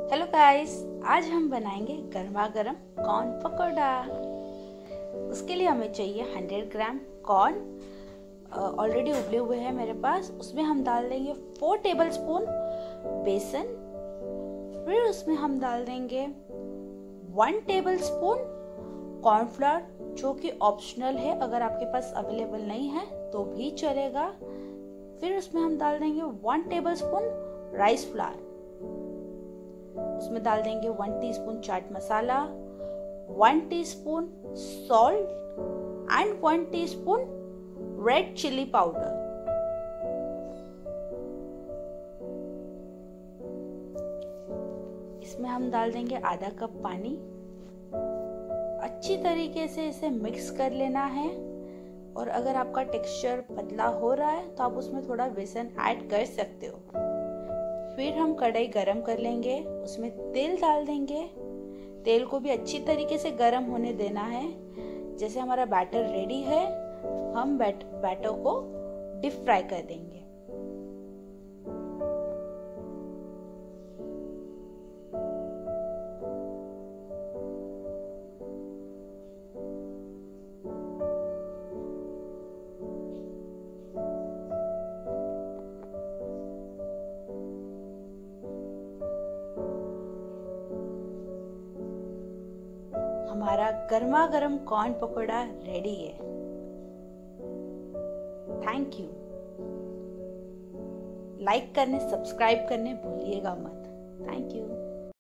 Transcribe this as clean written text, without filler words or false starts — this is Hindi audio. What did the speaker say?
हेलो गाइस, आज हम बनाएंगे गर्मा गर्म कॉर्न पकौड़ा। उसके लिए हमें चाहिए 100 ग्राम कॉर्न, ऑलरेडी उबले हुए हैं मेरे पास। उसमें हम डाल देंगे 4 टेबलस्पून बेसन। फिर उसमें हम डाल देंगे 1 टेबलस्पून कॉर्नफ्लोर, जो कि ऑप्शनल है, अगर आपके पास अवेलेबल नहीं है तो भी चलेगा। फिर उसमें हम डाल देंगे 1 टेबलस्पून राइस फ्लावर। उसमें डाल देंगे 1 teaspoon chaat masala, 1 teaspoon salt and 1 teaspoon red chilli powder. इसमें हम डाल देंगे आधा कप पानी। अच्छी तरीके से इसे मिक्स कर लेना है। और अगर आपका टेक्सचर पतला हो रहा है तो आप उसमें थोड़ा बेसन ऐड कर सकते हो। फिर हम कढ़ाई गरम कर लेंगे, उसमें तेल डाल देंगे। तेल को भी अच्छी तरीके से गरम होने देना है। जैसे हमारा बैटर रेडी है, हम बैटर को डीप फ्राई कर देंगे। हमारा गर्मा गर्म कॉर्न पकोड़ा रेडी है। Thank you. लाइक करने, सब्सक्राइब करने भूलिएगा मत। Thank you.